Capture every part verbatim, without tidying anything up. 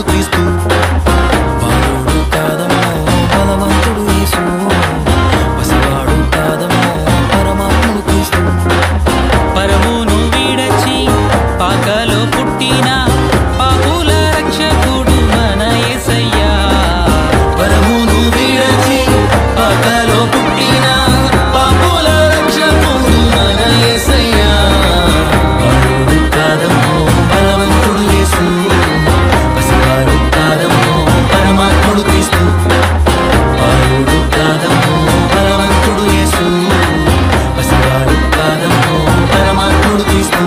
క్రీస్తు బాలుడు కాదమ్మో బలవంతుడు యేసు పసివాడు కాదమ్మో పరమాత్ముడు క్రీస్తు పరమును విడచి పాకలో పుట్టిన పాపుల రక్షకుడు మన యేసయ్యా పరమును విడచి పాకలో పుట్టిన పాపుల రక్షకుడు మన యేసయ్యా బాలుడు కాదమ్మో బలవంతుడు యేసు పసివాడు కాదమ్మో పరమాత్ముడు క్రీస్తు బాలుడు కాదమ్మో బలవంతుడు యేసు పసివాడు కాదమ్మో పరమాత్ముడు క్రీస్తు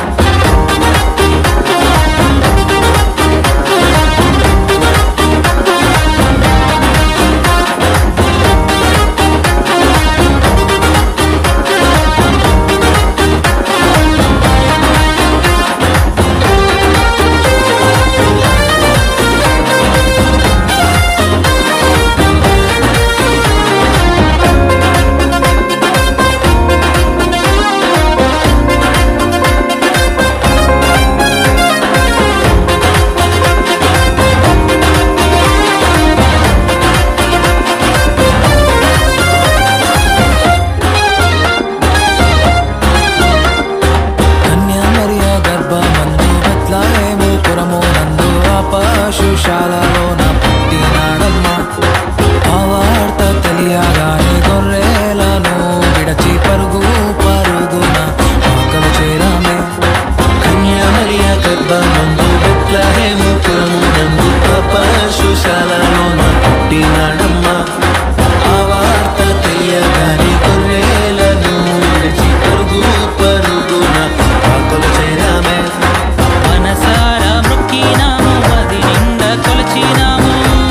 పశుశాలలోన పుట్టినాడమ్మా ఆ వార్త తెలియగానే గొర్రెలను విడచి పరుగు పరుగున ఆకలి చేరామే కన్యామరియా గర్భమందు బెత్లెహేము పురమునందు ఆ పశుశాలలోన పుట్టినాడమ్మా ఆ వార్త తెలియగానే గొర్రెలను విడచి పరుగు పరుగున ఆకలి చేరామే మనసారా మొక్కినాము అది నిండా కొలిచినాము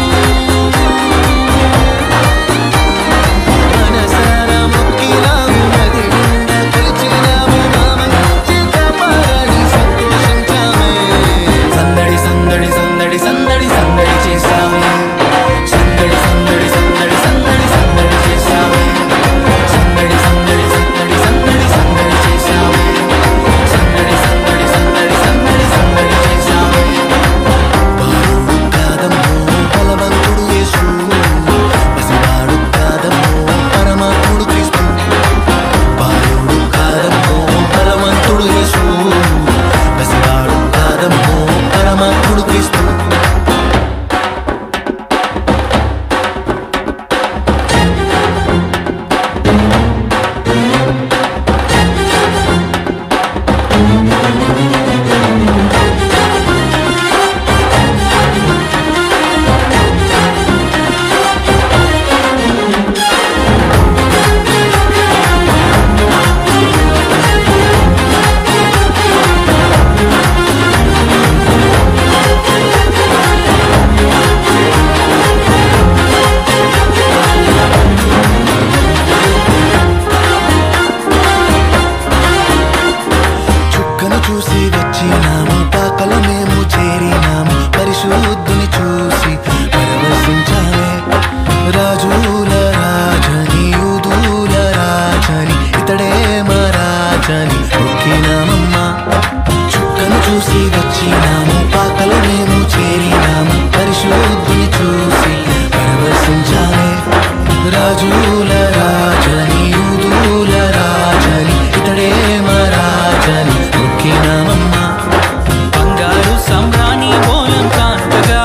మనసారా మొక్కినాము అది నిండా కొలిచినాము మామంచి కాపాడి సంతోషించామే సందడి సందడి సందడి సందడి సందడి చేసామే సందడి సందడి సందడి సందడి సందడి చేసామే సందడి సందడి సందడి సందడి సందడి చేసామే సందడి సందడి సందడి సందడి సందడి చేసామే బాలుడు కాదమ్మో బలవంతుడు యేసు పసివాడు కాదమ్మో పరమాత్ముడు క్రీస్తు బాలుడు కాదమ్మో బలవంతుడు యేసు పసివాడు కాదమ్మో పరమాత్ముడు క్రీస్తు చుక్కను చూసి వచ్చినాము పాకలో మేము చేరినాము పరిశుద్ధుని చూసి పరవశించామే రాజుల రాజని యూదుల రాజని ఇతడే మా రాజని మొక్కినామమ్మా చుక్కను చూసి వచ్చినాము పాకలో మేము చేరినాము పరిశుద్ధుని చూసి పరవశించామే రాజుల రాజని యూదుల రాజని ఇతడే మా రాజని మొక్కినామమ్మా బంగారు సంబ్రాణి బోలం కానుకగా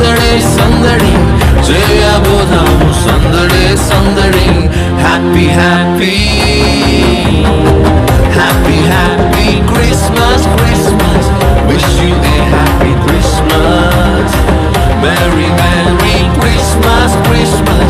సందడే సందడి చేయబోదాము సందడే సందడి happy happy happy happy Christmas Christmas wish you a happy Christmas merry merry Christmas Christmas